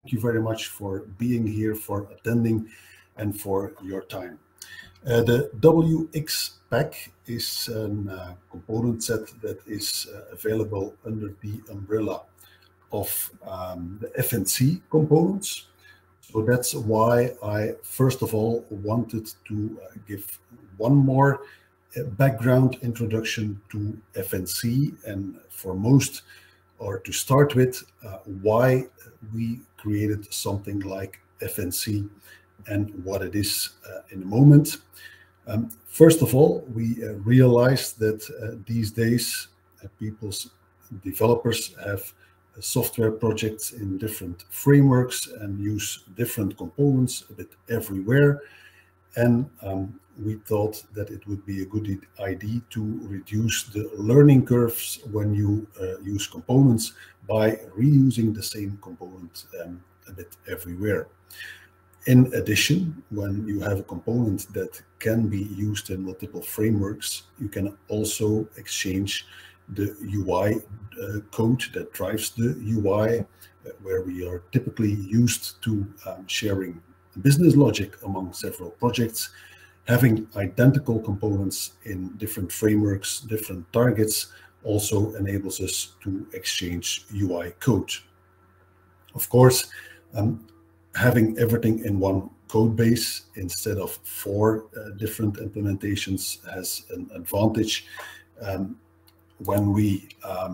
you very much for being here, for attending, and for your time. The WX Pack is a component set that is available under the umbrella of the FNC components. So that's why I first of all wanted to give one more background introduction to FNC, and foremost, or to start with, why we created something like FNC and what it is in a moment. First of all, we realized that these days developers have software projects in different frameworks and use different components a bit everywhere. And we thought that it would be a good idea to reduce the learning curves when you use components by reusing the same component a bit everywhere. In addition, when you have a component that can be used in multiple frameworks, you can also exchange the UI code that drives the UI, where we are typically used to sharing business logic among several projects. Having identical components in different frameworks, different targets, also enables us to exchange UI code. Of course, having everything in one code base instead of 4 different implementations has an advantage. When we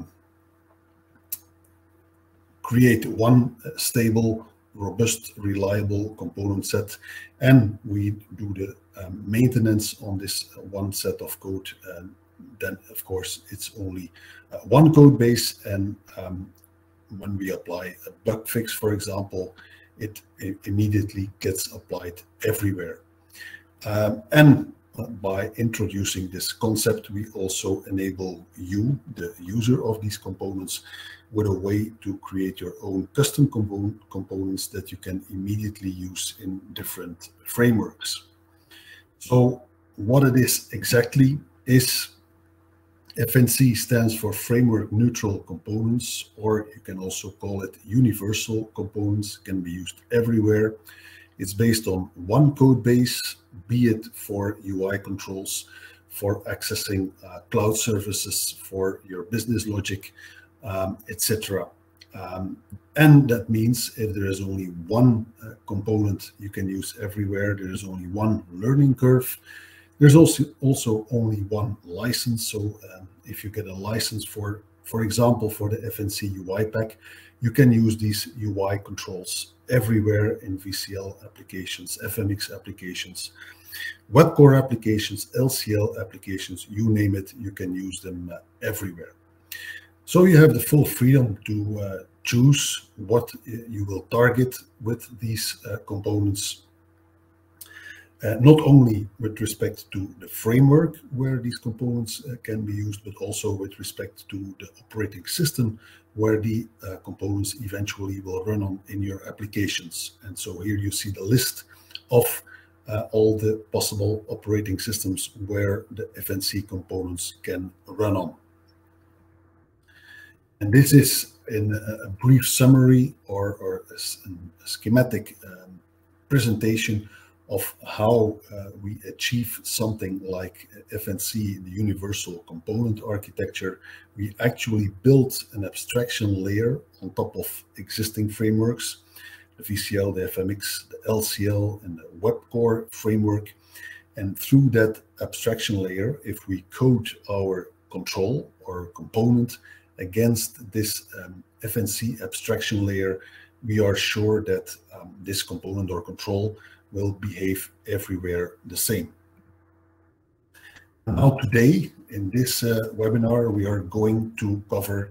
create one stable, robust, reliable component set, and we do the maintenance on this one set of code, then of course it's only one code base, and when we apply a bug fix, for example, it immediately gets applied everywhere. And by introducing this concept, we also enable you, the user of these components, with a way to create your own custom components that you can immediately use in different frameworks. So what it is exactly is FNC stands for Framework Neutral Components, or you can also call it Universal Components, can be used everywhere. It's based on one code base, be it for UI controls, for accessing cloud services, for your business logic, etc. And that means if there is only one component you can use everywhere, there is only one learning curve. There's also only one license. So if you get a license for example, for the FNC UI pack, you can use these UI controls everywhere in VCL applications, FMX applications, web core applications, LCL applications, you name it, you can use them everywhere. So you have the full freedom to choose what you will target with these components. Not only with respect to the framework where these components can be used, but also with respect to the operating system where the components eventually will run on in your applications. And so here you see the list of all the possible operating systems where the FNC components can run on. And this is in a brief summary or a schematic presentation of how we achieve something like FNC, the Universal Component Architecture. We actually built an abstraction layer on top of existing frameworks, the VCL, the FMX, the LCL, and the web core framework. And through that abstraction layer, if we code our control or component against this FNC abstraction layer, we are sure that this component or control will behave everywhere the same. Now today, in this webinar, we are going to cover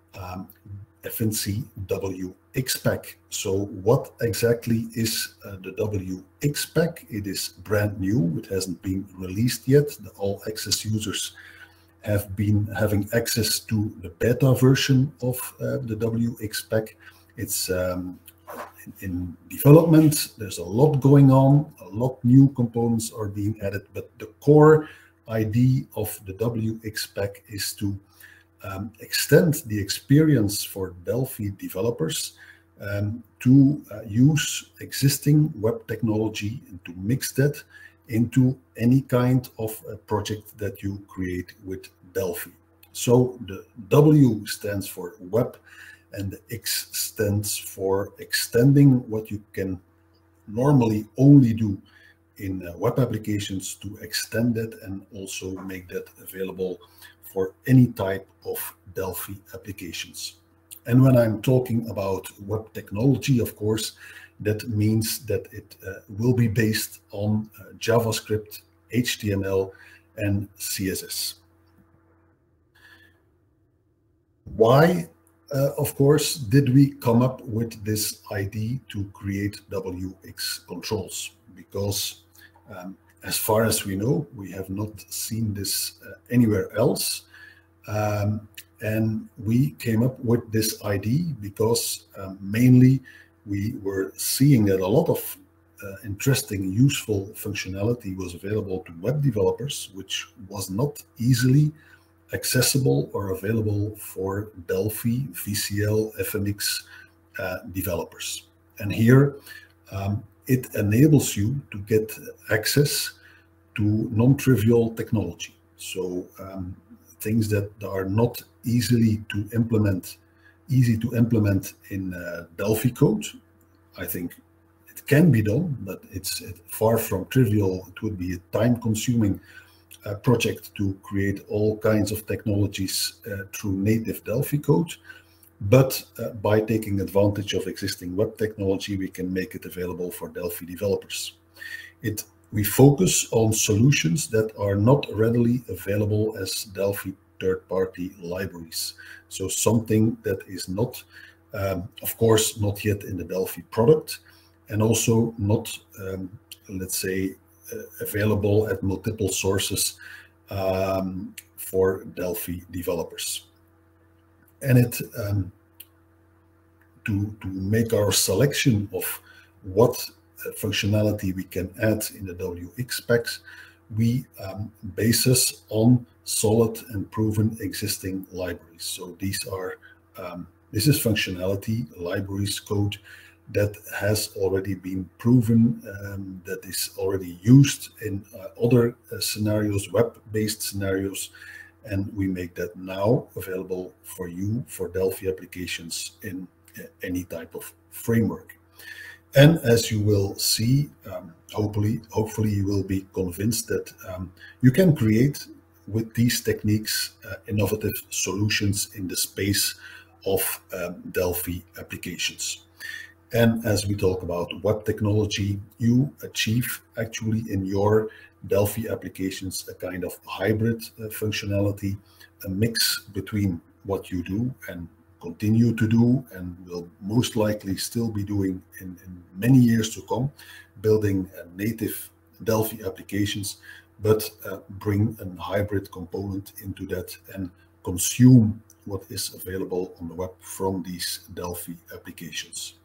FNC WX Pack. So what exactly is the WX Pack? It is brand new. It hasn't been released yet. The all access users have been having access to the beta version of the WX Pack. It's in development. There's a lot going on. A lot new components are being added, but the core idea of the WX Pack is to extend the experience for Delphi developers to use existing web technology and to mix that into any kind of a project that you create with Delphi. So the W stands for web, and the X stands for extending what you can normally only do in web applications, to extend it and also make that available for any type of Delphi applications. And when I'm talking about web technology, of course, that means that it will be based on JavaScript, HTML, and CSS. Why, of course, did we come up with this idea to create WX controls? Because as far as we know, we have not seen this anywhere else. And we came up with this idea because mainly we were seeing that a lot of interesting, useful functionality was available to web developers, which was not easily accessible or available for Delphi, VCL, FMX developers. And here it enables you to get access to non-trivial technology. So things that are not easy to implement in Delphi code. I think it can be done, but it's far from trivial. It would be a time-consuming project to create all kinds of technologies through native Delphi code. But by taking advantage of existing web technology, we can make it available for Delphi developers. We focus on solutions that are not readily available as Delphi third-party libraries. So something that is not, of course, not yet in the Delphi product, and also not, let's say, available at multiple sources for Delphi developers. And to make our selection of what functionality we can add in the WX specs, we base us on solid and proven existing libraries. So these are this is functionality, libraries, code that has already been proven, that is already used in other scenarios, web-based scenarios, and we make that now available for you for Delphi applications in any type of framework. And as you will see, hopefully you will be convinced that you can create with these techniques innovative solutions in the space of Delphi applications. And as we talk about web technology, you achieve actually in your Delphi applications a kind of hybrid functionality, a mix between what you do and continue to do and will most likely still be doing in many years to come, building native Delphi applications, but bring a hybrid component into that and consume what is available on the web from these Delphi applications.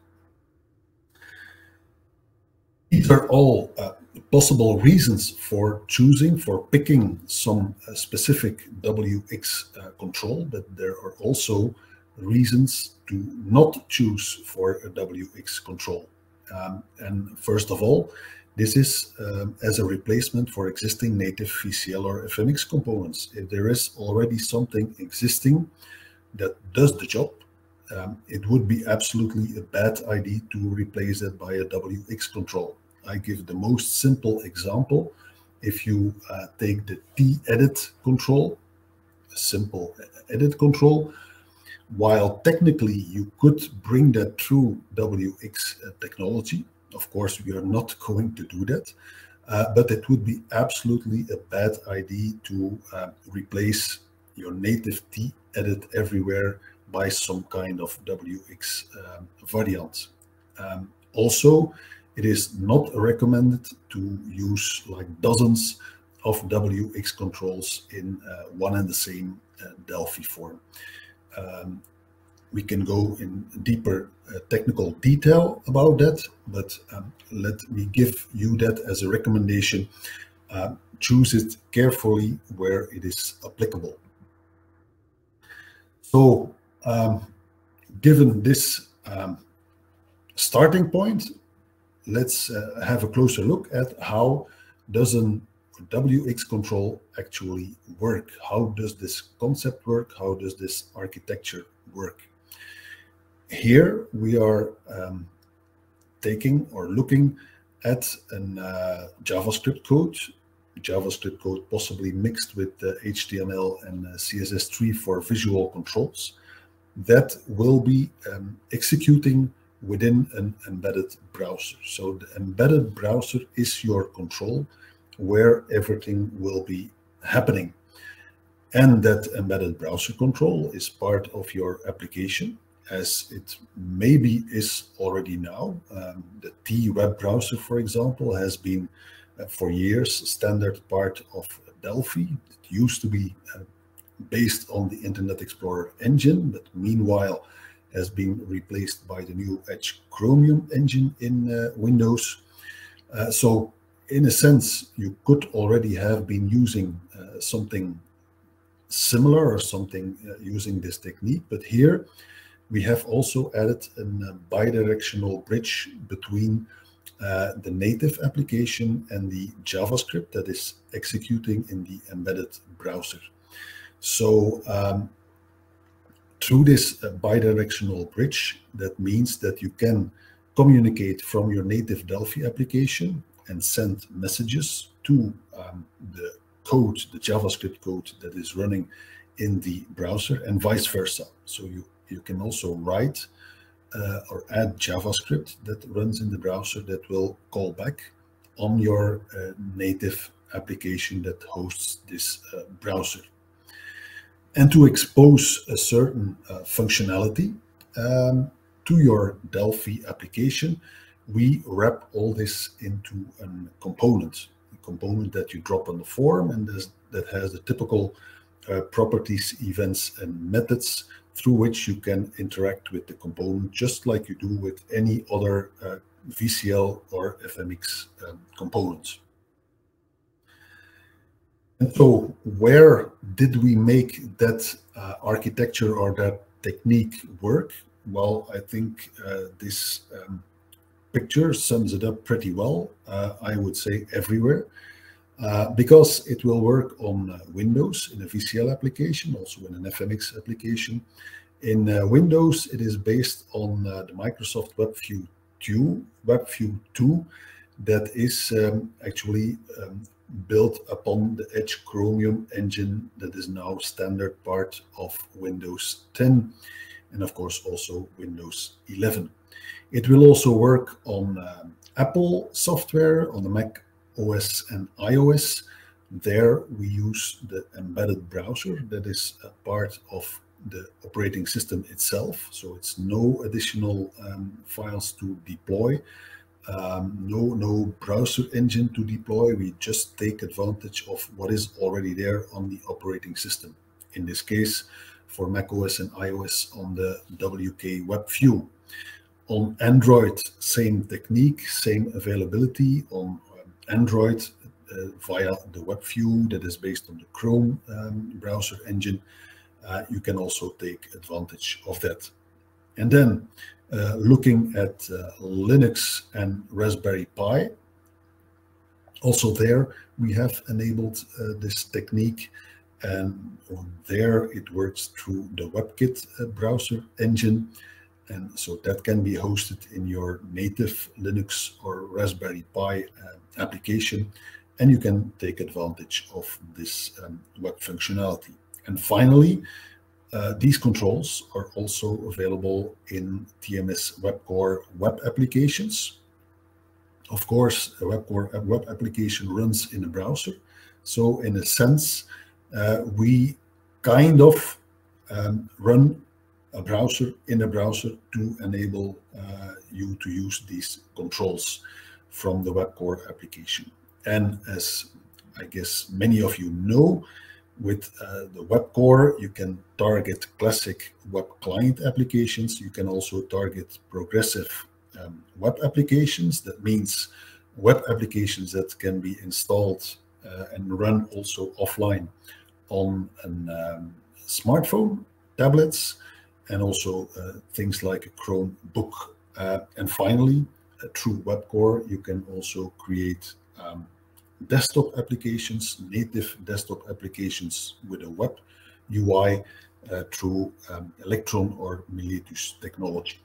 These are all possible reasons for picking some specific WX control, but there are also reasons to not choose for a WX control. And first of all, this is as a replacement for existing native VCL or FMX components. If there is already something existing that does the job, it would be absolutely a bad idea to replace it by a WX control. I give the most simple example. If you take the T-edit control, a simple edit control, while technically you could bring that through WX technology, of course we are not going to do that, but it would be absolutely a bad idea to replace your native T-edit everywhere by some kind of WX variant. Also, it is not recommended to use like dozens of WX controls in one and the same Delphi form. We can go in deeper technical detail about that, but let me give you that as a recommendation. Choose it carefully where it is applicable. So, given this starting point, let's have a closer look at how does an WX control actually work? How does this concept work? How does this architecture work? Here we are taking or looking at an JavaScript code possibly mixed with HTML and CSS3 for visual controls that will be executing within an embedded browser. So the embedded browser is your control where everything will be happening. And that embedded browser control is part of your application, as it maybe is already now. The T web browser, for example, has been for years standard part of Delphi. It used to be based on the Internet Explorer engine, but meanwhile has been replaced by the new Edge Chromium engine in Windows. So in a sense, you could already have been using something similar or something using this technique, but here we have also added a bidirectional bridge between the native application and the JavaScript that is executing in the embedded browser. So through this bidirectional bridge, that means that you can communicate from your native Delphi application and send messages to the code, the JavaScript code that is running in the browser, and vice versa. So you can also write or add JavaScript that runs in the browser that will call back on your native application that hosts this browser. And to expose a certain functionality to your Delphi application, we wrap all this into a component that you drop on the form, and that has the typical properties, events, and methods through which you can interact with the component, just like you do with any other VCL or FMX components. And so where did we make that architecture or that technique work? Well, I think this picture sums it up pretty well. I would say everywhere, because it will work on Windows in a VCL application, also in an FMX application. In Windows, it is based on the Microsoft WebView 2 that is actually built upon the Edge Chromium engine that is now standard part of Windows 10 and of course also Windows 11. It will also work on Apple software, on the Mac OS and iOS. There we use the embedded browser that is a part of the operating system itself. So it's no additional files to deploy. No browser engine to deploy. We just take advantage of what is already there on the operating system. In this case, for macOS and iOS on the WK WebView. On Android, same technique, same availability. On Android, via the WebView that is based on the Chrome browser engine, you can also take advantage of that. And then looking at Linux and Raspberry Pi, also there we have enabled this technique, and there it works through the WebKit browser engine, and so that can be hosted in your native Linux or Raspberry Pi application, and you can take advantage of this web functionality. And finally, these controls are also available in TMS WebCore web applications. Of course, a WebCore web application runs in a browser. So in a sense, we kind of run a browser in a browser to enable you to use these controls from the WebCore application. And as I guess many of you know, with the WebCore, you can target classic web client applications. You can also target progressive web applications. That means web applications that can be installed and run also offline on a smartphone, tablets, and also things like a Chromebook And finally, through WebCore, you can also create desktop applications, native desktop applications with a web UI through Electron or Meletus technology.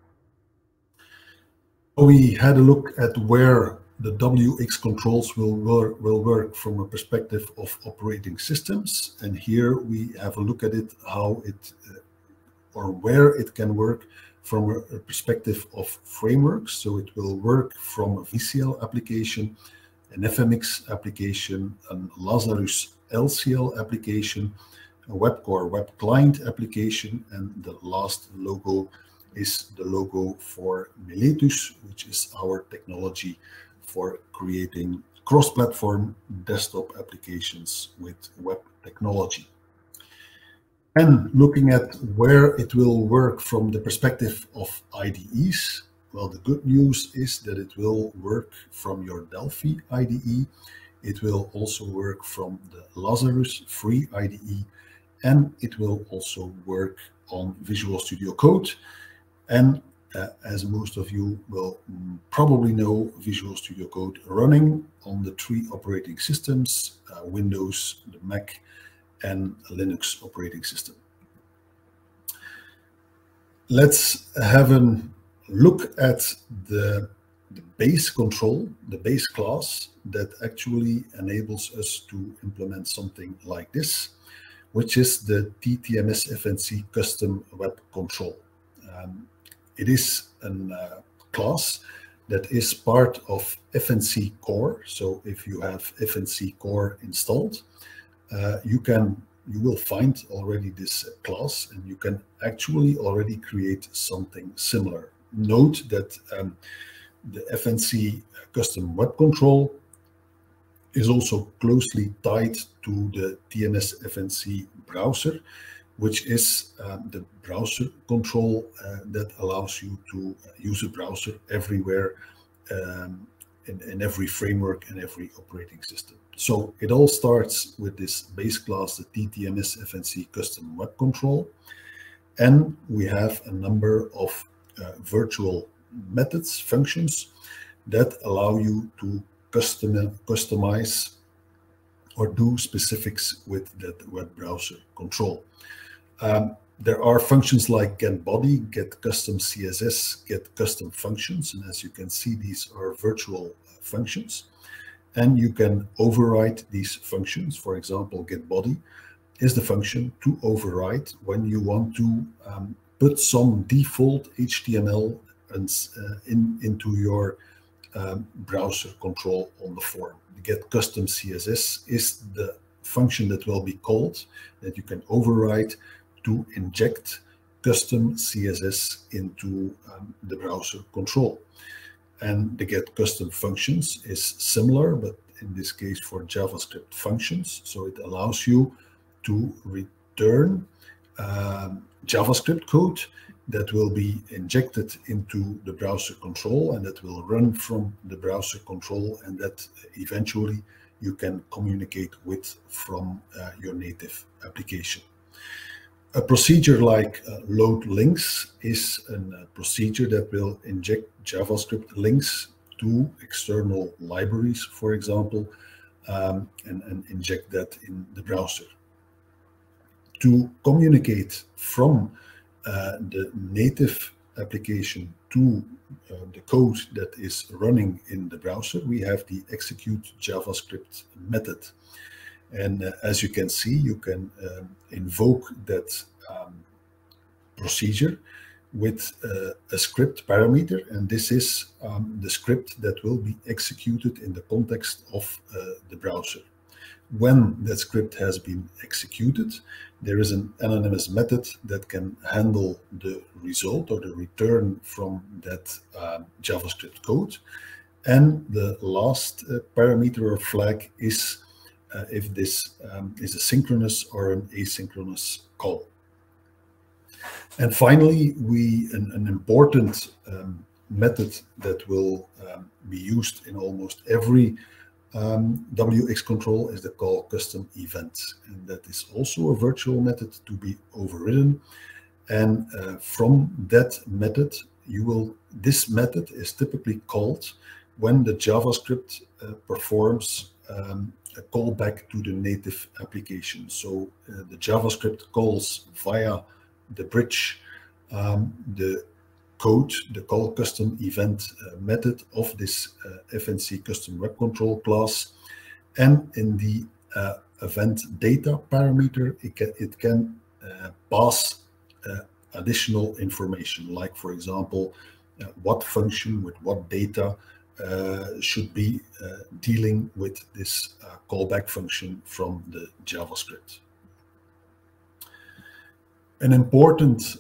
We had a look at where the WX controls will work from a perspective of operating systems, and here we have a look at it, how it or where it can work from a perspective of frameworks. So it will work from a VCL application, an FMX application, a Lazarus LCL application, a WebCore web client application, and the last logo is the logo for Meletus, which is our technology for creating cross-platform desktop applications with web technology. And looking at where it will work from the perspective of IDEs, well, the good news is that it will work from your Delphi IDE. It will also work from the Lazarus free IDE, and it will also work on Visual Studio Code. And as most of you will probably know, Visual Studio Code running on the 3 operating systems, Windows, the Mac, and Linux operating system. Let's have a look at the base control, the base class that actually enables us to implement something like this, which is the TTMS FNC custom web control. It is a class that is part of FNC Core. So if you have FNC Core installed, you will find already this class, and you can actually already create something similar. Note that the FNC custom web control is also closely tied to the TMS FNC browser, which is the browser control that allows you to use a browser everywhere, in every framework and every operating system. So it all starts with this base class, the TTMS FNC custom web control, and we have a number of virtual methods, functions that allow you to customize or do specifics with that web browser control. There are functions like get body, get custom CSS, get custom functions, and as you can see, these are virtual functions, and you can override these functions. For example, get body is the function to override when you want to put some default HTML into your browser control on the form. Get custom CSS is the function that will be called, that you can override to inject custom CSS into the browser control. And the get custom functions is similar, but in this case for JavaScript functions. So it allows you to return JavaScript code that will be injected into the browser control, and that will run from the browser control, and that eventually you can communicate with from your native application. A procedure like load links is a procedure that will inject JavaScript links to external libraries, for example, and inject that in the browser. To communicate from the native application to the code that is running in the browser, we have the execute JavaScript method. And as you can see, you can invoke that procedure with a script parameter, and this is the script that will be executed in the context of the browser. When that script has been executed, there is an anonymous method that can handle the result or the return from that JavaScript code. And the last parameter or flag is if this is a synchronous or an asynchronous call. And finally, an important method that will be used in almost every WX control is the call custom event, and that is also a virtual method to be overridden. And from that method, this method is typically called when the JavaScript performs a callback to the native application. So the JavaScript calls via the bridge the code, the call custom event method of this FNC custom web control class, and in the event data parameter, it can pass additional information, like, for example, what function with what data should be dealing with this callback function from the JavaScript. An important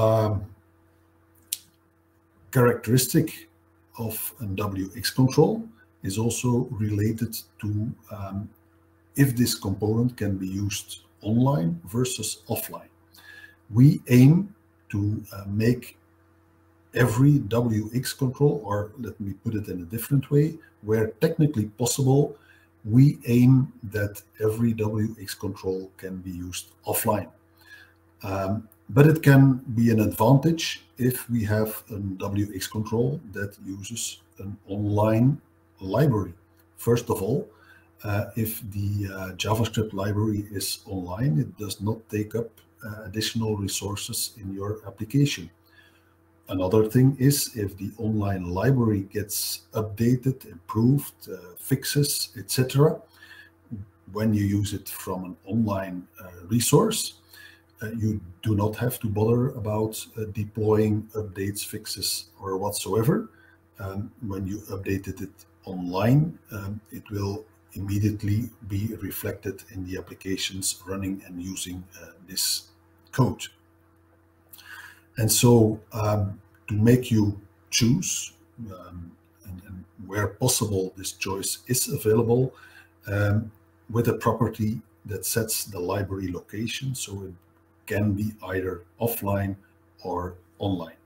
characteristic of a WX control is also related to if this component can be used online versus offline. We aim to make every WX control, or let me put it in a different way, where technically possible, we aim that every WX control can be used offline. But it can be an advantage if we have a WX control that uses an online library. First of all, if the JavaScript library is online, it does not take up additional resources in your application. Another thing is if the online library gets updated, improved, fixes, etc., when you use it from an online resource, you do not have to bother about deploying updates, fixes, or whatsoever. When you updated it online, it will immediately be reflected in the applications running and using this code. And so to make you choose, and where possible, this choice is available with a property that sets the library location, so it can be either offline or online.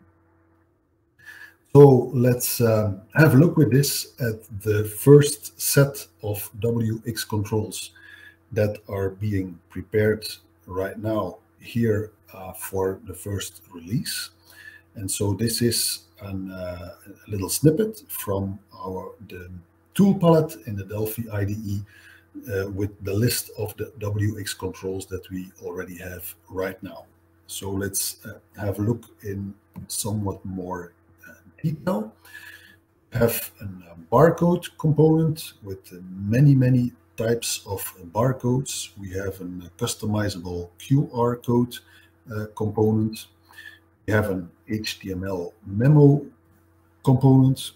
So let's have a look with this at the first set of WX controls that are being prepared right now here for the first release. And so this is a little snippet from the tool palette in the Delphi IDE with the list of the WX controls that we already have right now. So let's have a look in somewhat more detail. We have a barcode component with many types of barcodes. We have a customizable QR code component. We have an HTML memo component.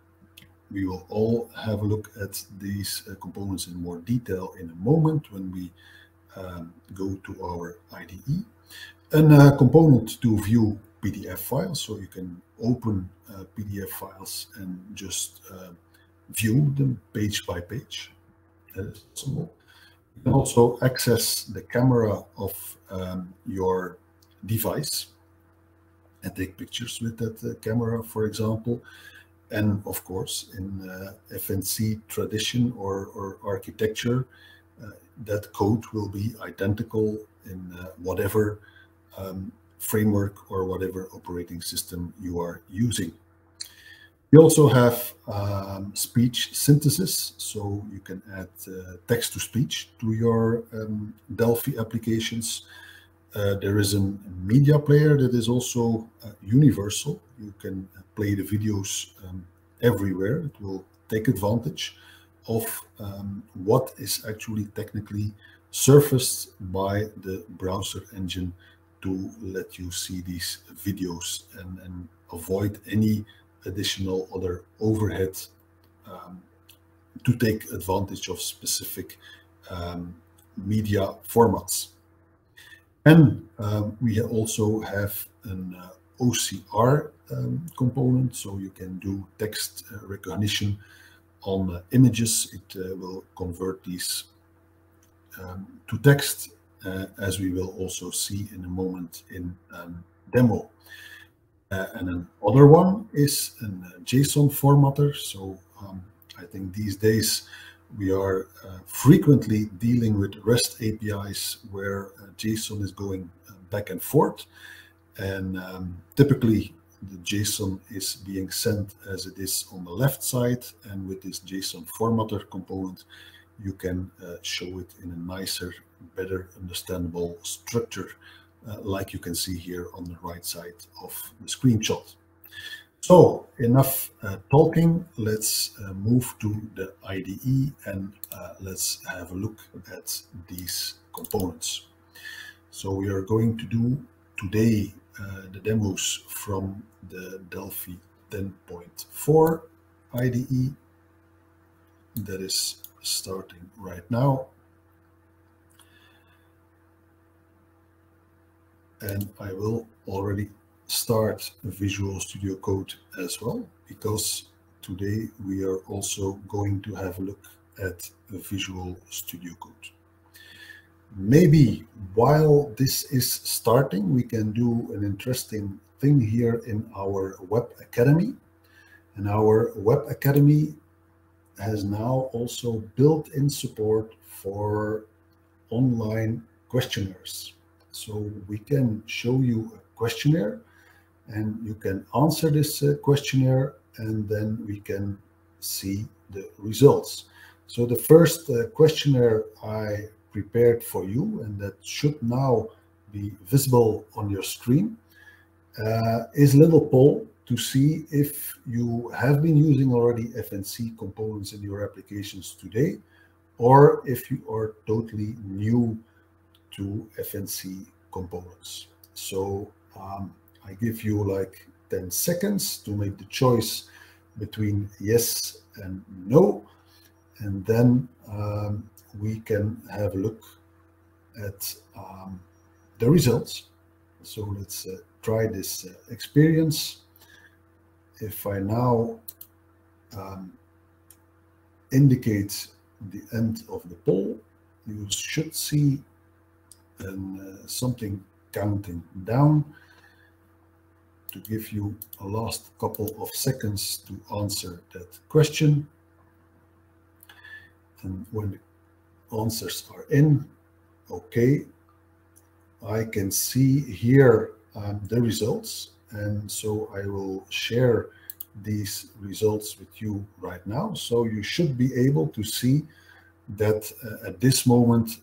We will all have a look at these components in more detail in a moment when we go to our IDE. And a component to view PDF files, so you can open PDF files and just view them page by page. That is possible. You can also access the camera of your device and take pictures with that camera, for example. And of course, in FNC tradition or architecture, that code will be identical in whatever framework or whatever operating system you are using. We also have speech synthesis, so you can add text-to-speech to your Delphi applications. There is a media player that is also universal. You can play the videos everywhere. It will take advantage of what is actually technically surfaced by the browser engine to let you see these videos and avoid any additional other overhead to take advantage of specific media formats. And we also have an OCR component, so you can do text recognition on images. It will convert these to text, as we will also see in a moment in demo. And another one is a JSON formatter. So I think these days we are frequently dealing with REST APIs where JSON is going back and forth. And typically the JSON is being sent as it is on the left side, and with this JSON formatter component, you can show it in a nicer, better understandable structure, like you can see here on the right side of the screenshot. So enough talking, let's move to the IDE and let's have a look at these components. So we are going to do today the demos from the Delphi 10.4 IDE that is starting right now. And I will already start Visual Studio Code as well, because today we are also going to have a look at Visual Studio Code. Maybe while this is starting, we can do an interesting thing here in our Web Academy. And our Web Academy has now also built-in support for online questionnaires. So we can show you a questionnaire and you can answer this questionnaire, and then we can see the results. So the first questionnaire I prepared for you, and that should now be visible on your screen, is a little poll to see if you have been using already FNC components in your applications today, or if you are totally new to FNC components. So I give you like 10 seconds to make the choice between yes and no, and then we can have a look at the results. So let's try this experience. If I now indicate the end of the poll, you should see something counting down to give you a last couple of seconds to answer that question. And when the answers are in, okay, I can see here the results. And so I will share these results with you right now. So you should be able to see that at this moment,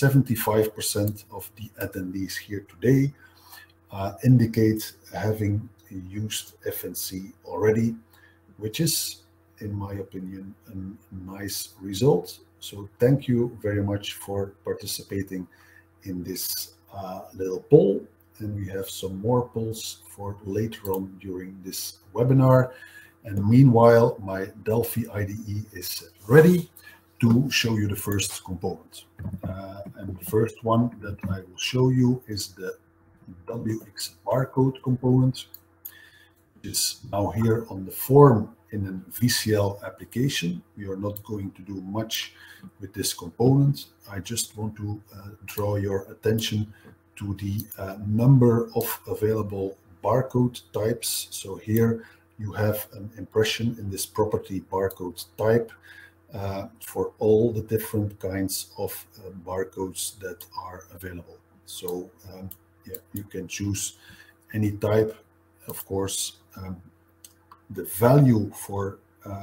75% of the attendees here today indicate having used FNC already, which is, in my opinion, a nice result. So thank you very much for participating in this little poll. And we have some more polls for later on during this webinar. And meanwhile, my Delphi IDE is ready to show you the first component. And the first one that I will show you is the WX barcode component, which is now here on the form in a VCL application. We are not going to do much with this component. I just want to draw your attention to the number of available barcode types. So here you have an impression in this property barcode type for all the different kinds of barcodes that are available. So yeah, you can choose any type. Of course, the value for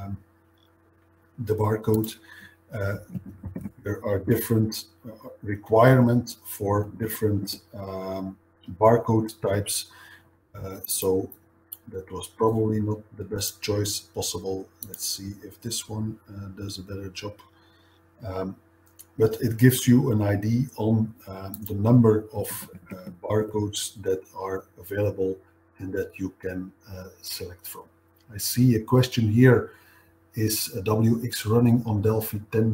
the barcode, there are different requirements for different barcode types. So that was probably not the best choice possible. Let's see if this one does a better job. But it gives you an idea on the number of barcodes that are available and that you can select from. I see a question here, is WX running on Delphi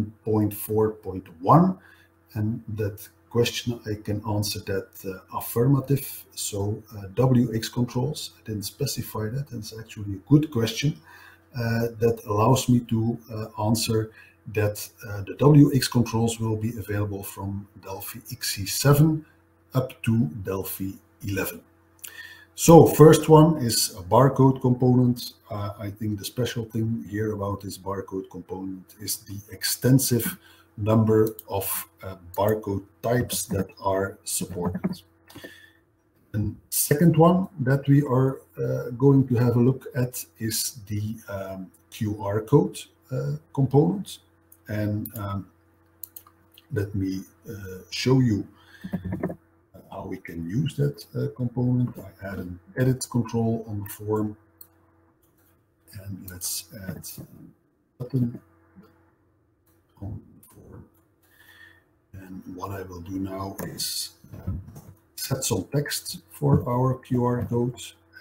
10.4.1? And that question, I can answer that affirmative. So WX controls, I didn't specify that, and it's actually a good question that allows me to answer that the WX controls will be available from Delphi XC7 up to Delphi 11. So first one is a barcode component. I think the special thing here about this barcode component is the extensive number of barcode types that are supported. And second one that we are going to have a look at is the QR code component. And let me show you how we can use that component. I add an edit control on the form. And let's add a button on the form. And what I will do now is set some text for our QR code.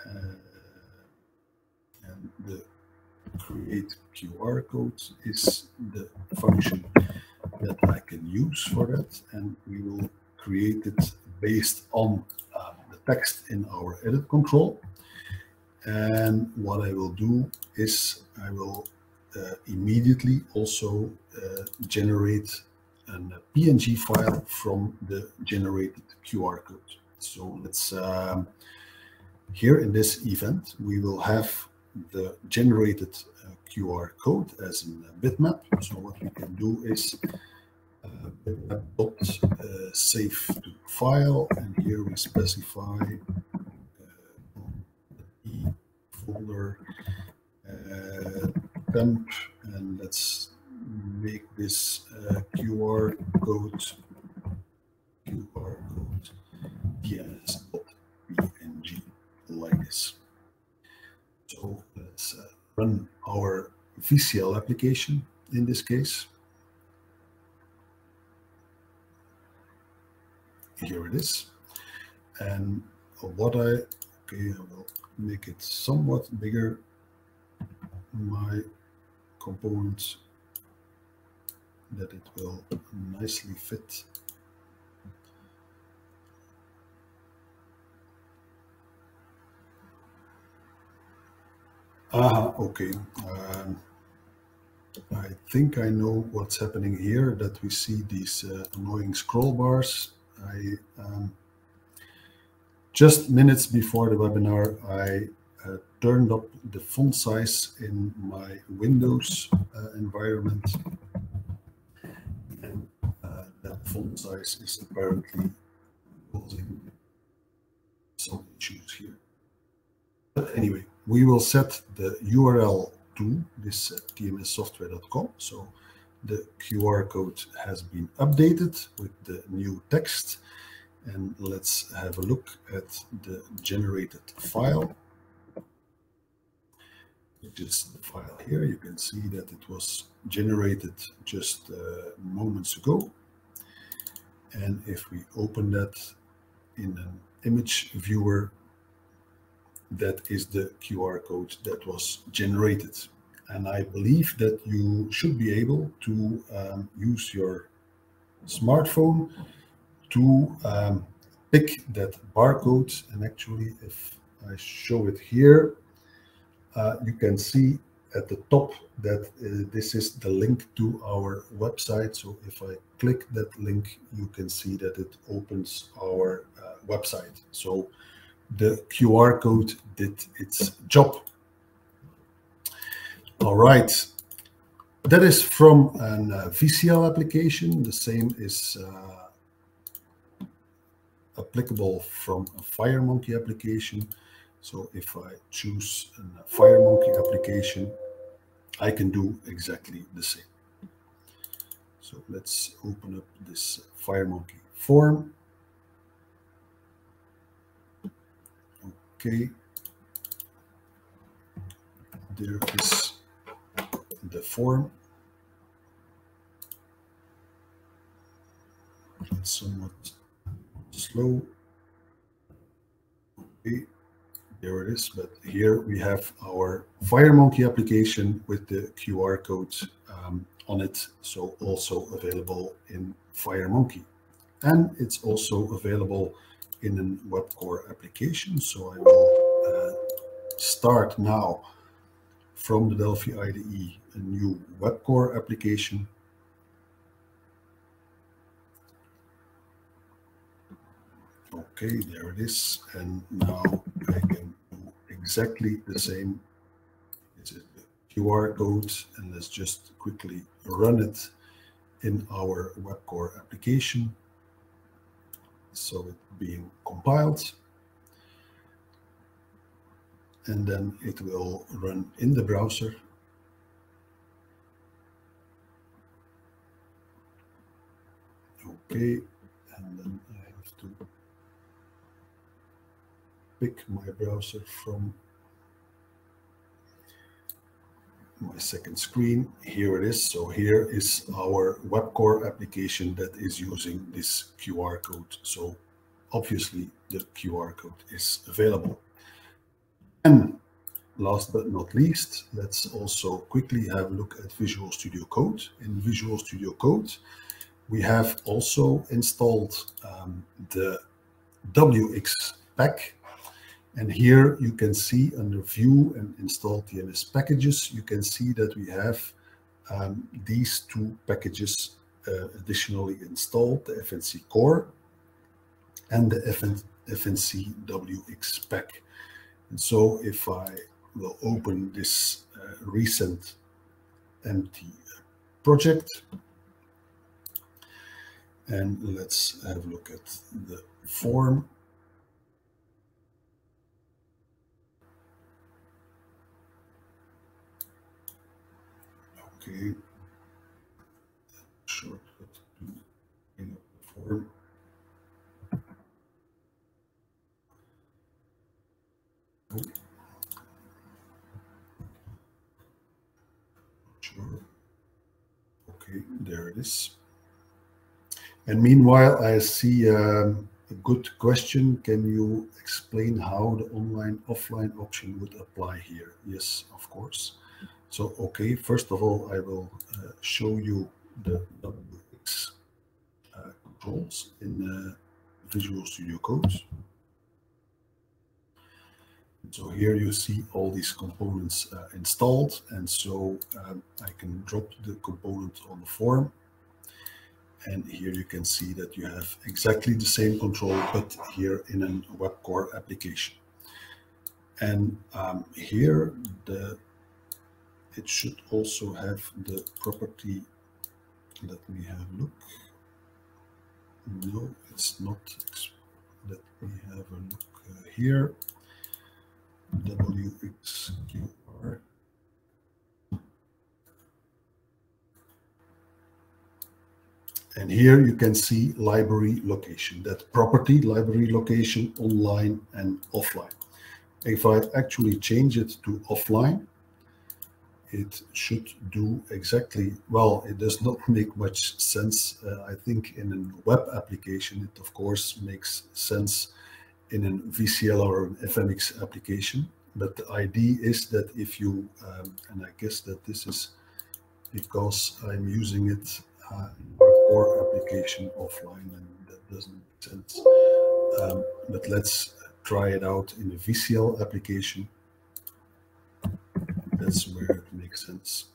And the create QR code is the function that I can use for that. And we will create it based on the text in our edit control. And what I will do is I will immediately also generate a PNG file from the generated QR code. So let's, here in this event, we will have the generated QR code as a bitmap. So what we can do is save to file, and here we specify the folder temp, and let's make this QR code tms.png like this. So let's run our VCL application in this case. Here it is. And what I will make it somewhat bigger, my components, that it will nicely fit. Okay. I think I know what's happening here, that we see these annoying scroll bars. Just minutes before the webinar, I turned up the font size in my Windows environment. And that font size is apparently causing some issues here. But anyway, we will set the URL to this tmssoftware.com. So the QR code has been updated with the new text. And let's have a look at the generated file, which is the file here. You can see that it was generated just moments ago. And if we open that in an image viewer, that is the QR code that was generated. And I believe that you should be able to use your smartphone to pick that barcode. And actually, if I show it here, you can see at the top that this is the link to our website. So if I click that link, you can see that it opens our website. So the QR code did its job. All right. That is from a VCL application. The same is applicable from a FireMonkey application. So if I choose a FireMonkey application, I can do exactly the same. So let's open up this FireMonkey form. Okay. There is the form. It's somewhat slow. Okay, there it is. But here we have our FireMonkey application with the QR code on it. So also available in FireMonkey. And it's also available in a WebCore application. So I will start now from the Delphi IDE a new WebCore application. Okay, there it is. And now I can do exactly the same. It's a QR code, and let's just quickly run it in our WebCore application. So it's being compiled. and then it will run in the browser. Okay, and then I have to pick my browser from my second screen. Here it is. So here is our WebCore application that is using this QR code. So obviously the QR code is available. And last but not least, let's also quickly have a look at Visual Studio Code. In Visual Studio Code, we have also installed the WX pack. And here you can see under View and Install TMS Packages, you can see that we have these two packages additionally installed, the FNC Core and the FNC WX pack. And so if I will open this recent empty project, and let's have a look at the form. Okay, shortcut to clean up the form. Oh. Sure. Okay, there it is. And meanwhile, I see a good question. Can you explain how the online-offline option would apply here? Yes, of course. So, okay, first of all, I will show you the WX controls in Visual Studio Code. So here you see all these components installed, and so I can drop the component on the form. And here you can see that you have exactly the same control, but here in a WebCore application. And here it should also have the property. Let me have a look. No, it's not. Let me have a look here. WXQR. And here you can see library location, that property, library location, online and offline. If I actually change it to offline, it should do exactly, well, it does not make much sense. I think in a web application, it of course makes sense in a VCL or an FMX application. But the idea is that if you, and I guess that this is because I'm using it in WebCore application offline, and that doesn't make sense. But let's try it out in a VCL application. That's where it makes sense.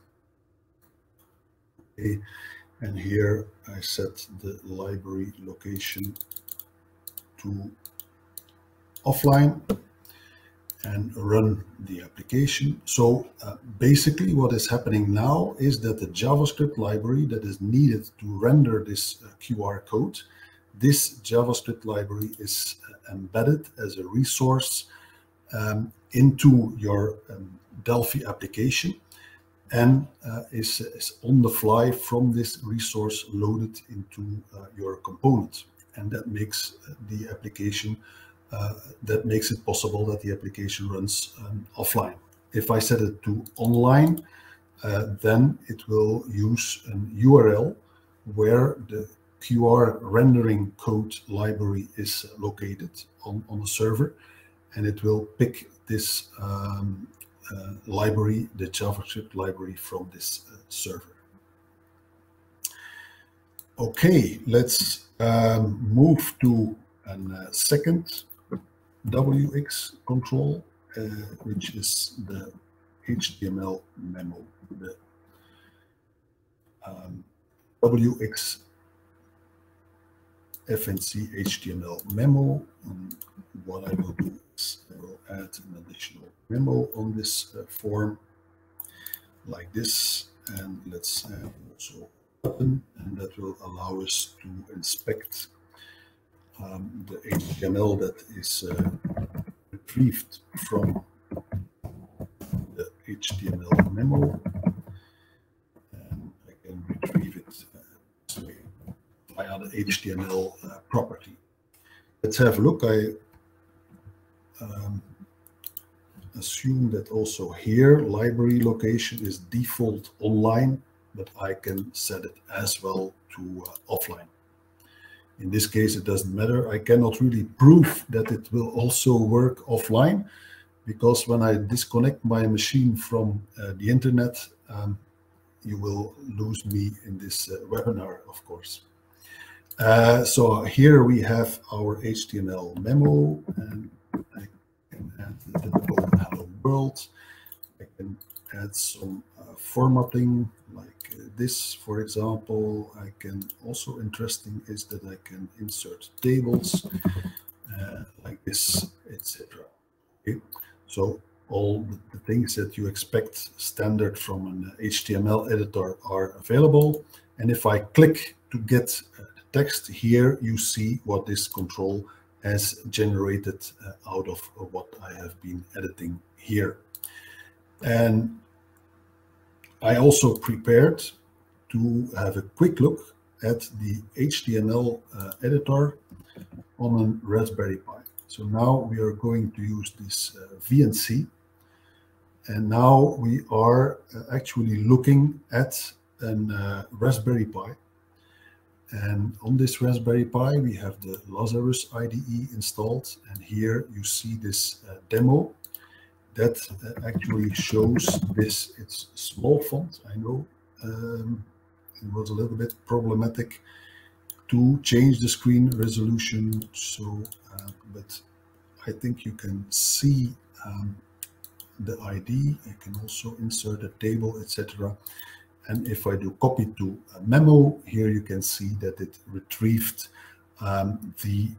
Okay, and here I set the library location to offline and run the application. So basically what is happening now is that the JavaScript library that is needed to render this QR code, this JavaScript library is embedded as a resource into your Delphi application, and is on the fly from this resource loaded into your component. And that makes the application, that makes it possible that the application runs offline. If I set it to online, then it will use an URL where the QR rendering code library is located on the server, and it will pick this library, the JavaScript library, from this server. Okay, let's move to a second WX control, which is the HTML memo, the WX FNC HTML memo. And what I will do is I will add an additional memo on this form like this, and let's add also a button, and that will allow us to inspect the HTML that is retrieved from HTML memo, and I can retrieve it this way via the HTML property. Let's have a look. I assume that also here library location is default online, but I can set it as well to offline. In this case, it doesn't matter. I cannot really prove that it will also work offline, because when I disconnect my machine from the internet, you will lose me in this webinar, of course. So here we have our HTML memo, and I can add the typical hello world. I can add some formatting like this, for example. I can also, interesting is that I can insert tables like this, etc. Okay. So all the things that you expect standard from an HTML editor are available. And if I click to get text, here you see what this control has generated out of what I have been editing here. And I also prepared to have a quick look at the HTML editor on a Raspberry Pi. So now we are going to use this VNC, and now we are actually looking at a Raspberry Pi. And on this Raspberry Pi, we have the Lazarus IDE installed. And here you see this demo that actually shows this. It's small font, I know. It was a little bit problematic to change the screen resolution. So, but I think you can see the ID. I can also insert a table, etc. And if I do copy to a memo, here you can see that it retrieved the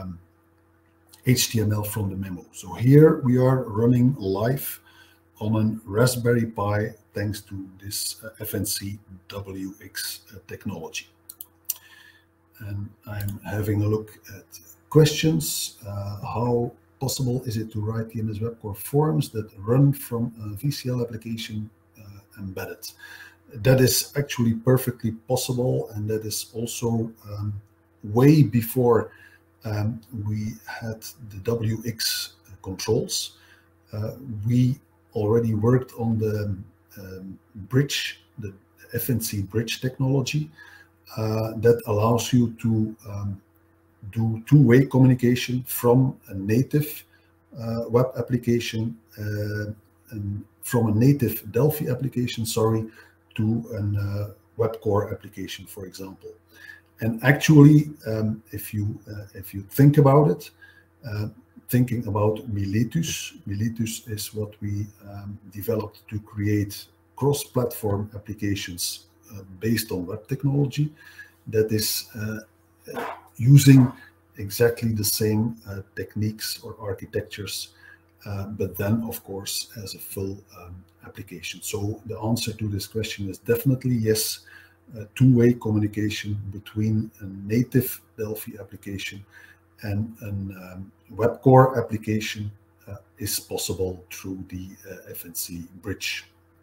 HTML from the memo. So here we are running live on a Raspberry Pi thanks to this FNC WX technology. And I'm having a look at questions. How possible is it to write TMS Web Core forms that run from a VCL application embedded? That is actually perfectly possible, and that is also way before we had the WX controls. We already worked on the bridge, the FNC bridge technology that allows you to do two-way communication from a native web application and from a native Delphi application, sorry, to a web core application, for example. And actually, if you think about it, thinking about Miletus is what we developed to create cross-platform applications based on web technology that is using exactly the same techniques or architectures, but then, of course, as a full application. So the answer to this question is definitely yes. Two-way communication between a native Delphi application and a web core application is possible through the FNC bridge.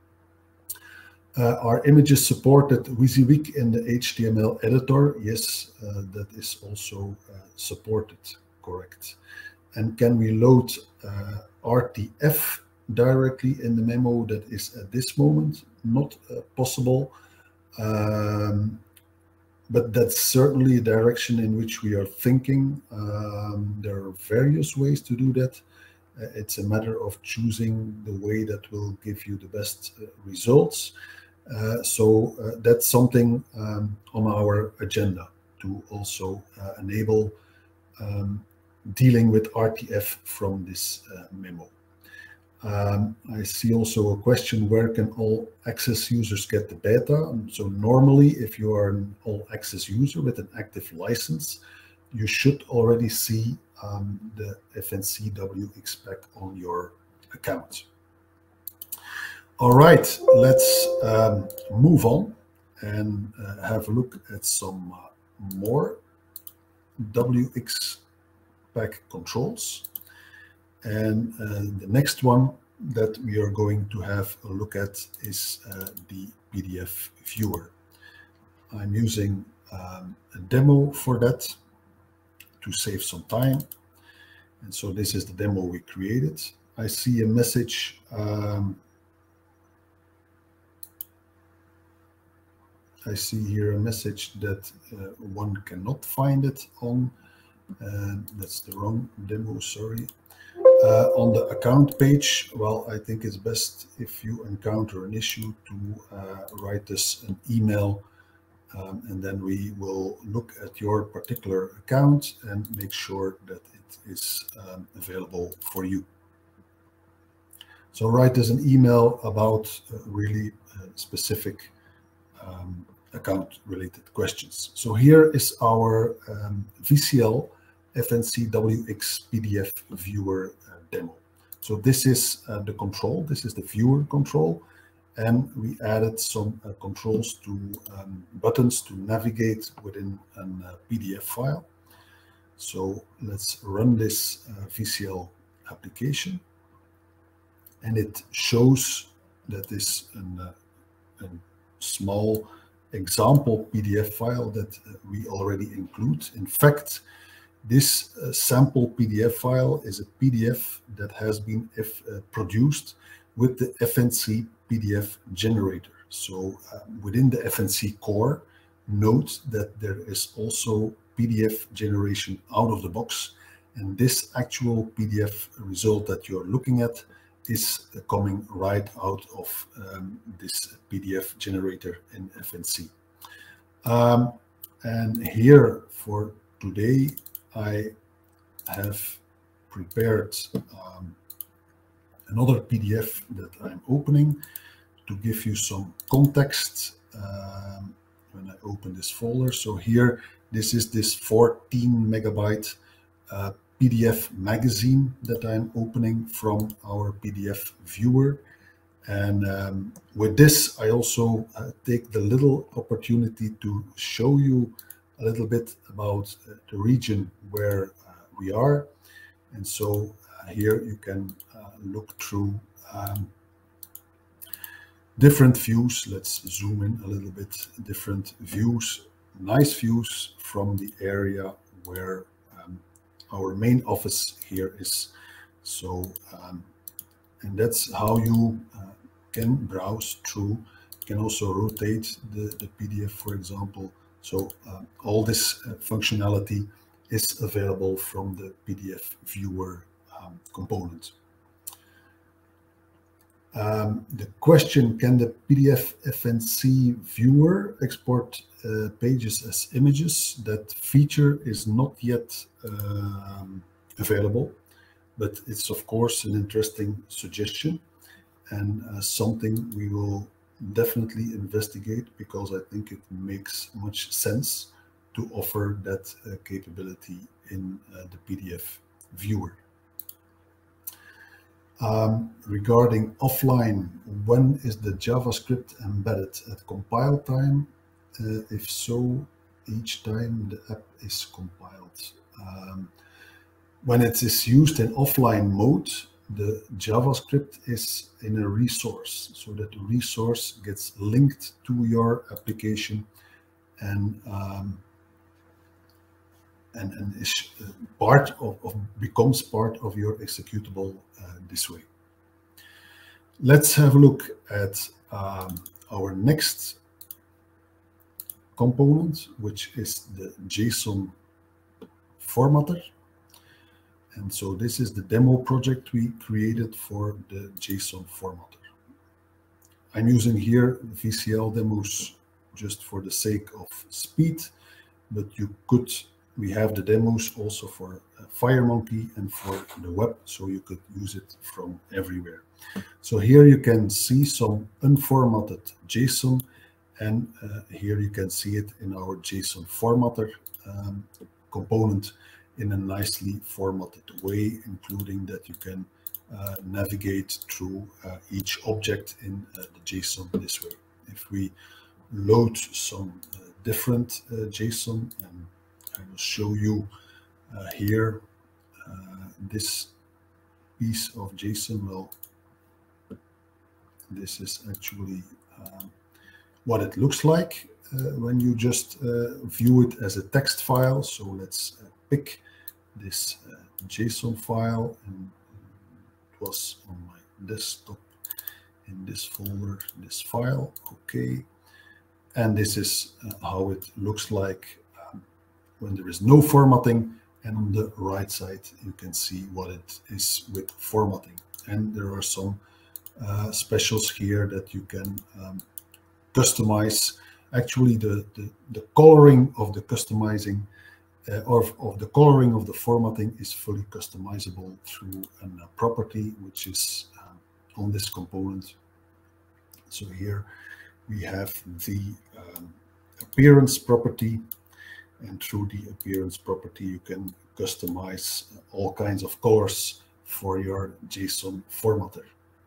Are images supported WYSIWYG in the HTML editor? Yes, that is also supported, correct. And can we load RTF directly in the memo? That is at this moment not possible. But that's certainly a direction in which we are thinking. There are various ways to do that. It's a matter of choosing the way that will give you the best results. So that's something on our agenda to also enable dealing with RTF from this memo. I see also a question, where can all access users get the beta? So normally, if you are an all access user with an active license, you should already see the FNC WX pack on your account. All right, let's move on and have a look at some more WX pack controls. And the next one that we are going to have a look at is the PDF viewer. I'm using a demo for that to save some time. And so this is the demo we created. I see a message. I see here a message that one cannot find it on. That's the wrong demo, sorry. On the account page, well, I think it's best if you encounter an issue to write us an email, and then we will look at your particular account and make sure that it is available for you. So write us an email about really specific account-related questions. So here is our VCL FNCWX PDF viewer demo. So this is the control. This is the viewer control, and we added some controls to buttons to navigate within a PDF file. So let's run this VCL application, and it shows that this a small example PDF file that we already include. In fact, this sample PDF file is a PDF that has been produced with the FNC PDF generator. So within the FNC core, note that there is also PDF generation out of the box. And this actual PDF result that you're looking at is coming right out of this PDF generator in FNC. And here for today, I have prepared another PDF that I'm opening to give you some context when I open this folder. So here, this is this 14 megabyte PDF magazine that I'm opening from our PDF viewer. And with this, I also take the little opportunity to show you a little bit about the region where we are. And so here you can look through different views. Let's zoom in a little bit. Different views, nice views from the area where our main office here is. So, and that's how you can browse through. You can also rotate the PDF, for example. So all this functionality is available from the PDF viewer component. The question, can the PDF FNC viewer export pages as images? That feature is not yet available, but it's of course an interesting suggestion and something we will definitely investigate, because I think it makes much sense to offer that capability in the PDF viewer. Regarding offline, when is the JavaScript embedded? At compile time? If so, each time the app is compiled. When it is used in offline mode, the JavaScript is in a resource, so that the resource gets linked to your application and is part of becomes part of your executable this way. Let's have a look at our next component, which is the JSON formatter. And so this is the demo project we created for the JSON formatter. I'm using here VCL demos just for the sake of speed, but we have the demos also for FireMonkey and for the web, so you could use it from everywhere. So here you can see some unformatted JSON, and here you can see it in our JSON formatter component in a nicely formatted way, including that you can navigate through each object in the JSON this way. If we load some different JSON, and I will show you here this piece of JSON. Well, this is actually what it looks like when you just view it as a text file. So let's pick this JSON file, and it was on my desktop in this folder, this file. Okay, and this is how it looks like when there is no formatting, and on the right side you can see what it is with formatting. And there are some specials here that you can customize. Actually, the coloring of the customizing or of the coloring of the formatting is fully customizable through a property which is on this component. So here we have the appearance property, and through the appearance property you can customize all kinds of colors for your JSON formatter.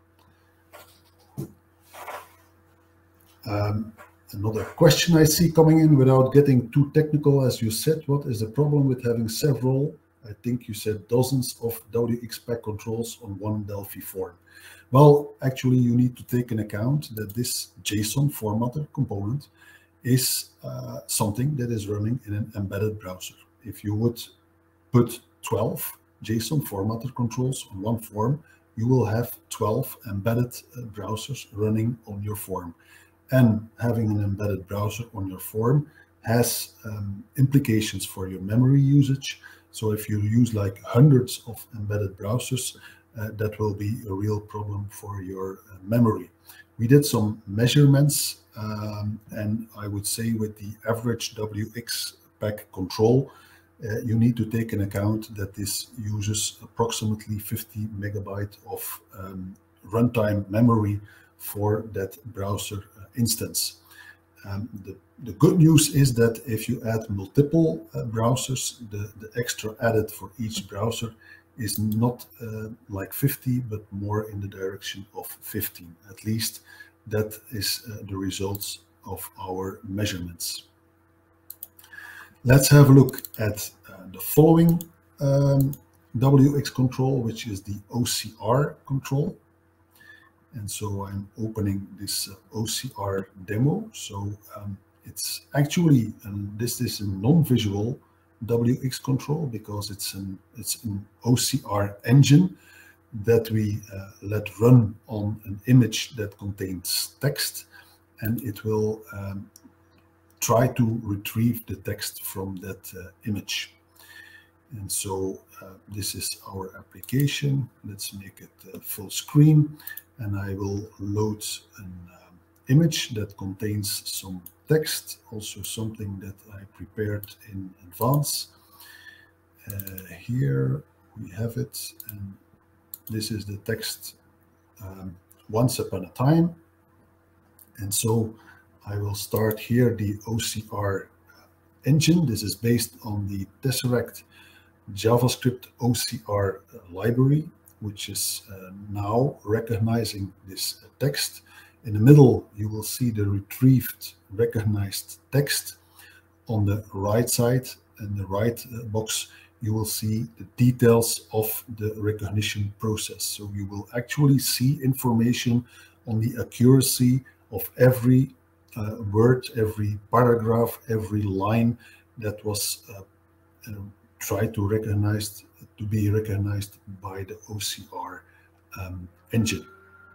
Another question I see coming in, without getting too technical, as you said, what is the problem with having several, I think you said dozens of WXPack controls on one Delphi form? Well, actually you need to take into account that this JSON formatter component is something that is running in an embedded browser. If you would put 12 JSON formatter controls on one form, you will have 12 embedded browsers running on your form. And having an embedded browser on your form has implications for your memory usage. So if you use like hundreds of embedded browsers, that will be a real problem for your memory. We did some measurements, and I would say with the average WXPack control, you need to take into account that this uses approximately 50 megabytes of runtime memory for that browser instance. The good news is that if you add multiple browsers, the extra added for each browser is not like 50, but more in the direction of 15. At least that is the results of our measurements. Let's have a look at the following WX control, which is the OCR control. And so I'm opening this OCR demo. So it's actually, this is a non-visual WX control because it's an OCR engine that we let run on an image that contains text, and it will try to retrieve the text from that image. And so this is our application. Let's make it full screen, and I will load an image that contains some text, also something that I prepared in advance. Here we have it, and this is the text once upon a time. And so I will start here the OCR engine. This is based on the Tesseract JavaScript OCR library, which is now recognizing this text. In the middle, you will see the retrieved recognized text. On the right side, in the right box, you will see the details of the recognition process. So you will actually see information on the accuracy of every word, every paragraph, every line that was tried to be recognized by the OCR engine.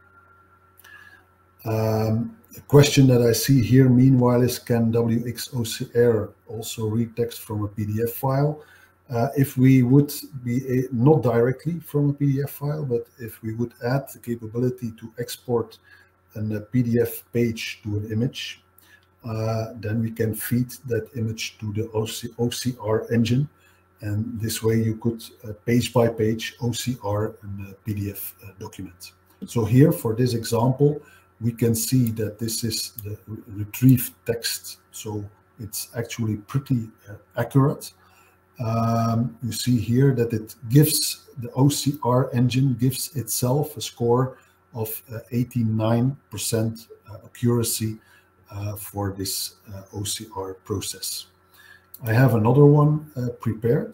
A question that I see here, meanwhile, is can WX-OCR also read text from a PDF file? If we would be not directly from a PDF file, but if we would add the capability to export a PDF page to an image, then we can feed that image to the OCR engine. And this way you could page by page OCR a PDF document. So here for this example, we can see that this is the retrieved text. So it's actually pretty accurate. You see here that it gives, the OCR engine gives itself a score of 89% accuracy for this OCR process. I have another one prepared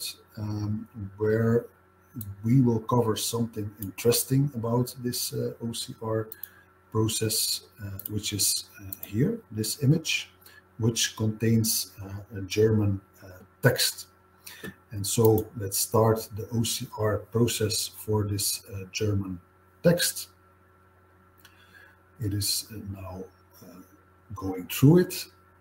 where we will cover something interesting about this OCR process, which is here, this image, which contains a German text. And so let's start the OCR process for this German text. It is now going through it.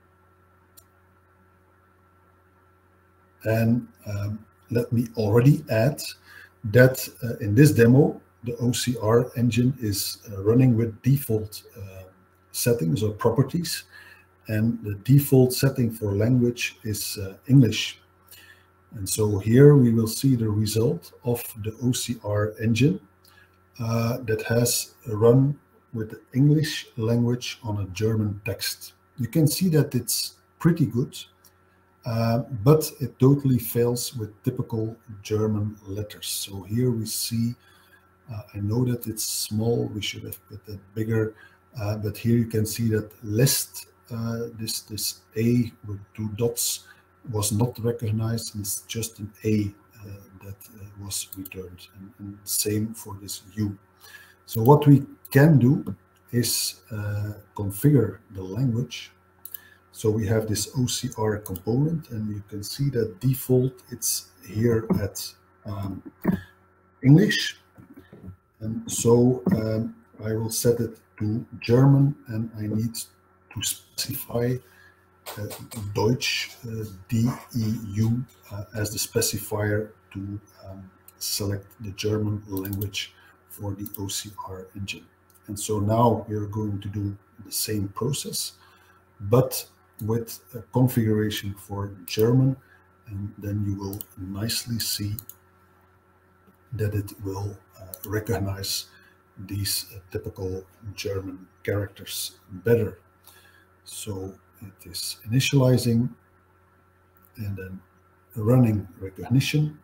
And let me already add that in this demo, the OCR engine is running with default settings or properties. And the default setting for language is English. And so here we will see the result of the OCR engine that has run with the English language on a German text. You can see that it's pretty good, but it totally fails with typical German letters. So here we see, I know that it's small, we should have put that bigger, but here you can see that list, this A with 2 dots, was not recognized. It's just an A that was returned, and same for this U. So what we can do is configure the language. So we have this OCR component, and you can see that default it's here at English, and so I will set it to German, and I need to specify Deutsch DEU as the specifier to select the German language for the OCR engine. And so now we are going to do the same process, but with a configuration for German, and then you will nicely see that it will recognize these typical German characters better. So it is initializing and then running recognition.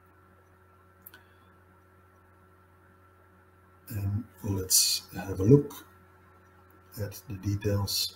And let's have a look at the details.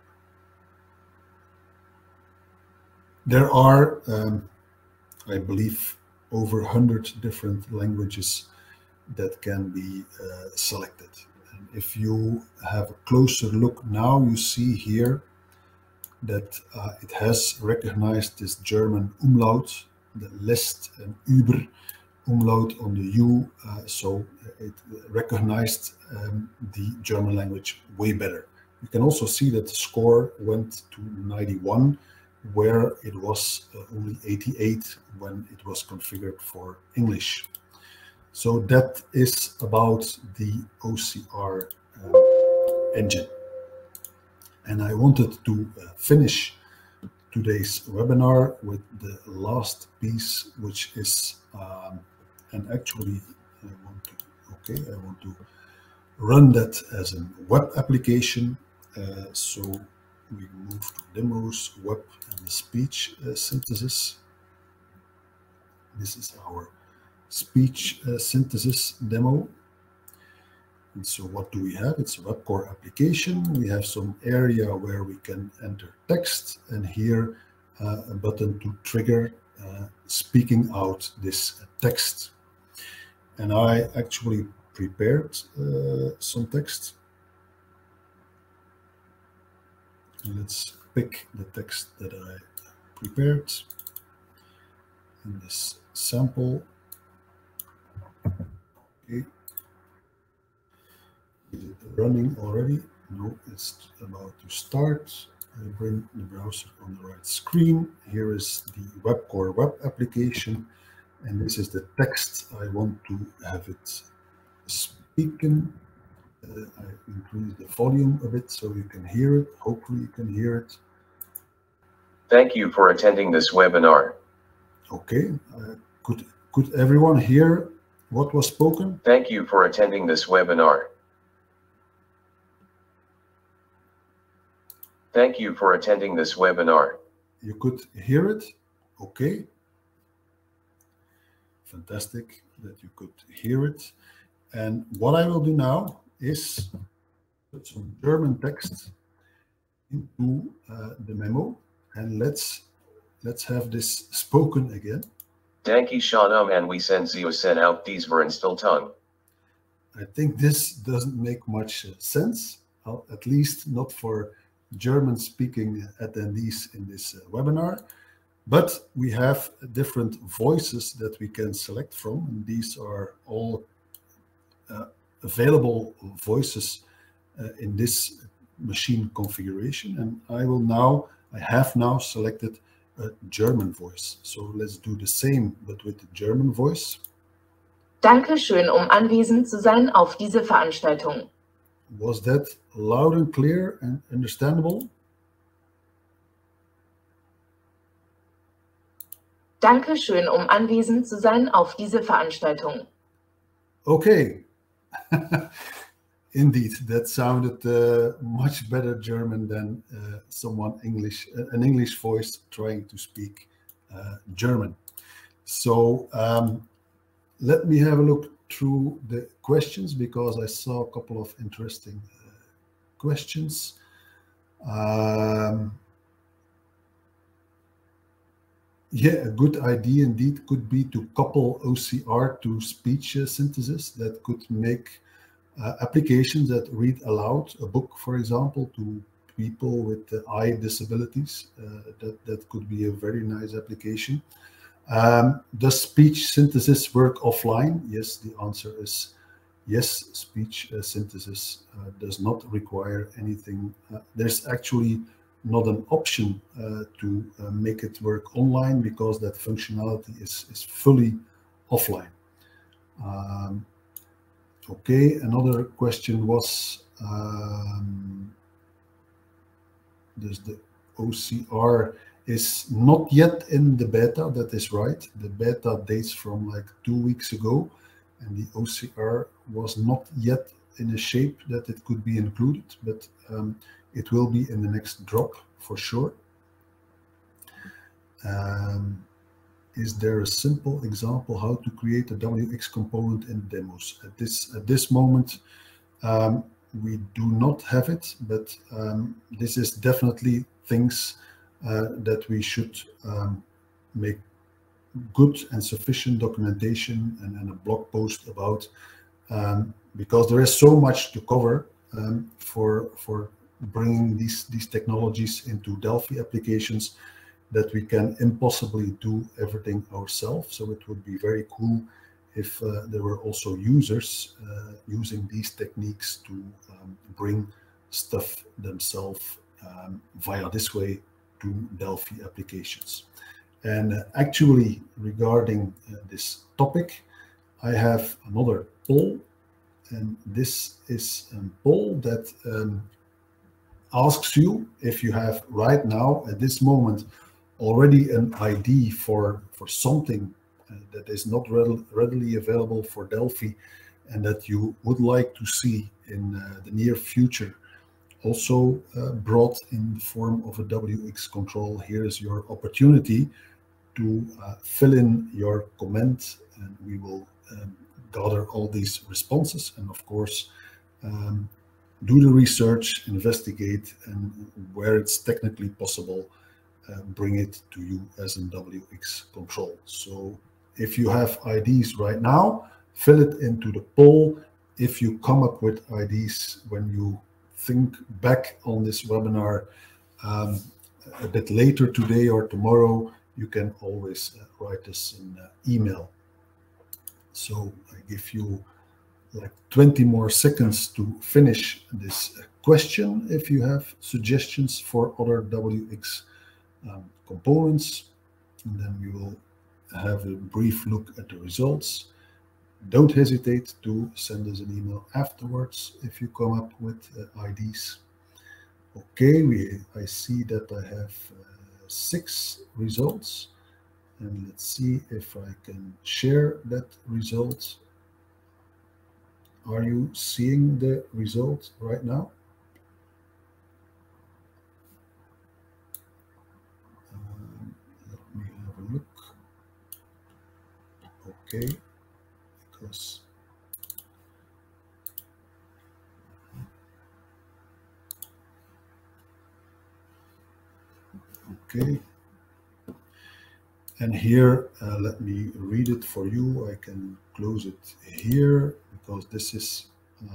There are, I believe, over 100 different languages that can be selected. And if you have a closer look now, you see here that it has recognized this German umlaut, the Lest and Über umlaut on the U, so it recognized the German language way better. You can also see that the score went to 91, where it was only 88 when it was configured for English. So that is about the OCR engine. And I wanted to finish today's webinar with the last piece, which is, and actually I want to run that as a web application. So we move to demos, web, and the speech synthesis. This is our speech synthesis demo. And so what do we have? It's a web core application. We have some area where we can enter text, and here a button to trigger speaking out this text. And I actually prepared some text. And let's pick the text that I prepared in this sample. Okay. Is it running already? No, it's about to start. I bring the browser on the right screen. Here is the web core web application, and this is the text I want to have it speaking. I increase the volume a bit so you can hear it. Hopefully you can hear it. Thank you for attending this webinar. Okay, could everyone hear what was spoken? Thank you for attending this webinar. Thank you for attending this webinar. You could hear it? Okay. Fantastic that you could hear it. And what I will do now is put some German text into the memo, and let's have this spoken again. Danke schön, and we send Sie out these Vereinstiltung. I think this doesn't make much sense, at least not for German-speaking attendees in this webinar. But we have different voices that we can select from, and these are all available voices in this machine configuration. And I have now selected a German voice. So let's do the same, but with the German voice. Danke schön, anwesend zu sein auf diese Veranstaltung. Was that loud and clear and understandable? Danke schön, anwesend zu sein auf diese Veranstaltung. Okay. Indeed, that sounded much better German than an English voice trying to speak German. So let me have a look through the questions, because I saw a couple of interesting questions. Yeah, a good idea indeed could be to couple OCR to speech synthesis. That could make applications that read aloud a book, for example, to people with eye disabilities. That could be a very nice application. Does speech synthesis work offline? Yes, the answer is yes. Speech synthesis does not require anything. There's actually not an option to make it work online, because that functionality is fully offline. Okay, another question was, does the OCR is not yet in the beta? That is right. The beta dates from like 2 weeks ago, and the OCR was not yet in a shape that it could be included, but it will be in the next drop for sure. Is there a simple example how to create a WX component in demos? At this moment, we do not have it, but this is definitely things that we should make good and sufficient documentation and a blog post about, because there is so much to cover for bringing these technologies into Delphi applications, that we can impossibly do everything ourselves. So it would be very cool if there were also users using these techniques to bring stuff themselves via this way to Delphi applications. And actually, regarding this topic, I have another poll, and this is a poll that asks you if you have right now, at this moment, already an ID for something that is not readily available for Delphi, and that you would like to see in the near future also brought in the form of a WX control. Here is your opportunity to fill in your comment, and we will gather all these responses, and of course do the research, investigate, and where it's technically possible, bring it to you as a WX control. So if you have IDs right now, fill it into the poll. If you come up with IDs when you think back on this webinar a bit later today or tomorrow, you can always write us an email. So I give you like 20 more seconds to finish this question if you have suggestions for other WX components, and then we will have a brief look at the results. Don't hesitate to send us an email afterwards if you come up with IDs. Okay, I see that I have 6 results, and let's see if I can share that result. Are you seeing the result right now? Let me have a look. Okay, because okay, And here, let me read it for you. I can close it here because this is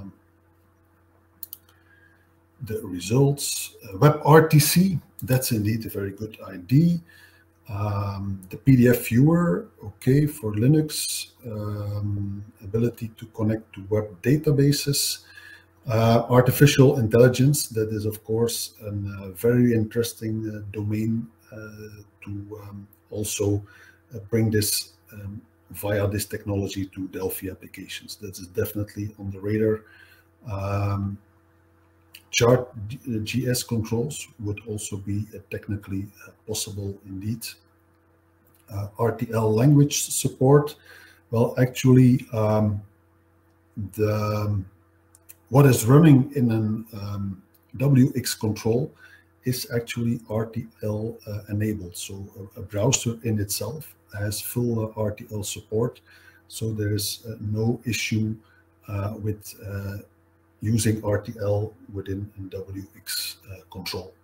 the results. WebRTC, that's indeed a very good ID. The PDF viewer, okay, for Linux, ability to connect to web databases. Artificial intelligence, that is of course a very interesting domain to also bring this via this technology to Delphi applications. That is definitely on the radar. Chart.js controls would also be technically possible indeed. RTL language support. Well, actually, what is running in an WX control is actually RTL enabled. So a browser in itself has full RTL support. So there is no issue with using RTL within WX control.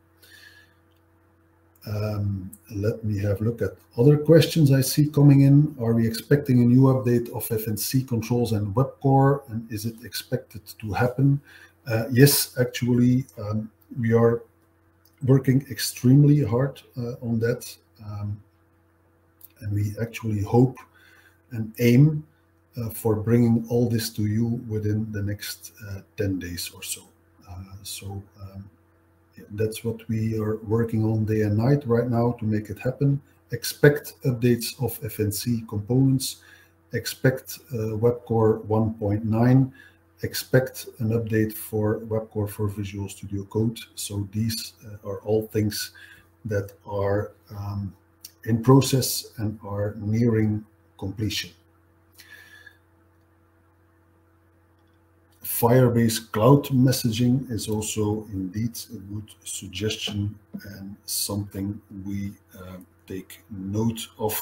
Let me have a look at other questions I see coming in. Are we expecting a new update of FNC controls and WebCore, and is it expected to happen? Yes, actually, we are working extremely hard on that, and we actually hope and aim for bringing all this to you within the next 10 days or so. That's what we are working on day and night right now to make it happen. Expect updates of FNC components, expect WebCore 1.9, expect an update for WebCore for Visual Studio Code. So these are all things that are in process and are nearing completion. Firebase cloud messaging is also indeed a good suggestion and something we take note of.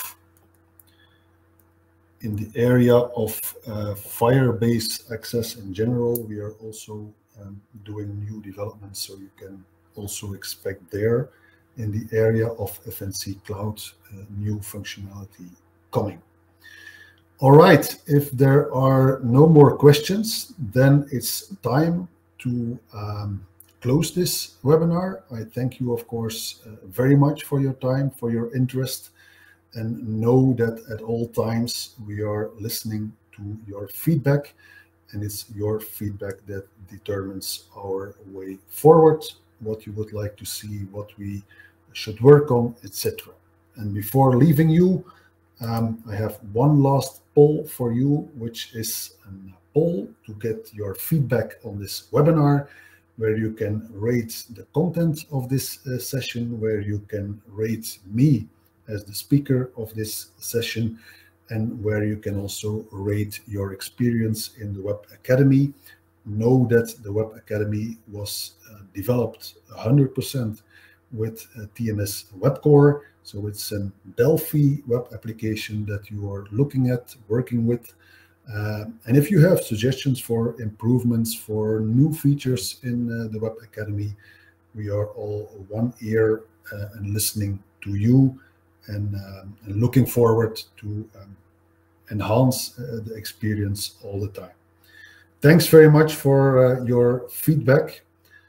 In the area of Firebase access in general, we are also doing new developments, so you can also expect there in the area of FNC Cloud new functionality coming. All right, if there are no more questions, then it's time to close this webinar. I thank you, of course, very much for your time, for your interest, and know that at all times we are listening to your feedback, and it's your feedback that determines our way forward, what you would like to see, what we should work on, etc. And before leaving you, I have one last poll for you, which is a poll to get your feedback on this webinar, where you can rate the content of this session, where you can rate me as the speaker of this session, and where you can also rate your experience in the Web Academy. Know that the Web Academy was developed 100% with TMS WebCore. So it's a Delphi web application that you are looking at, working with. And if you have suggestions for improvements, for new features in the Web Academy, we are all one ear and listening to you, and looking forward to enhance the experience all the time. Thanks very much for your feedback,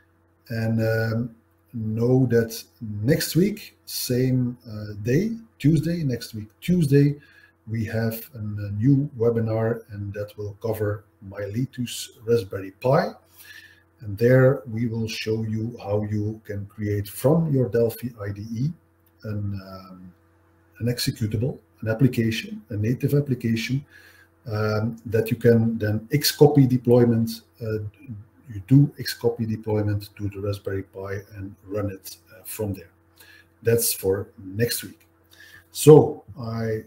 and know that next week, same day, Tuesday, next week, Tuesday, we have a new webinar, and that will cover Miletus Raspberry Pi. And there we will show you how you can create from your Delphi IDE an executable, an application, a native application that you can then Xcopy deployment. You do Xcopy deployment to the Raspberry Pi and run it from there. That's for next week. So I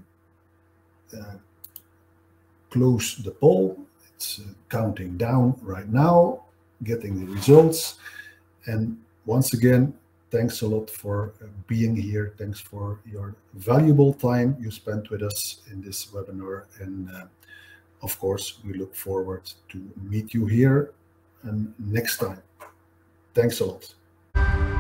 close the poll. It's counting down right now, getting the results. And once again, thanks a lot for being here. Thanks for your valuable time you spent with us in this webinar. And of course, we look forward to meet you here and next time. Thanks a lot.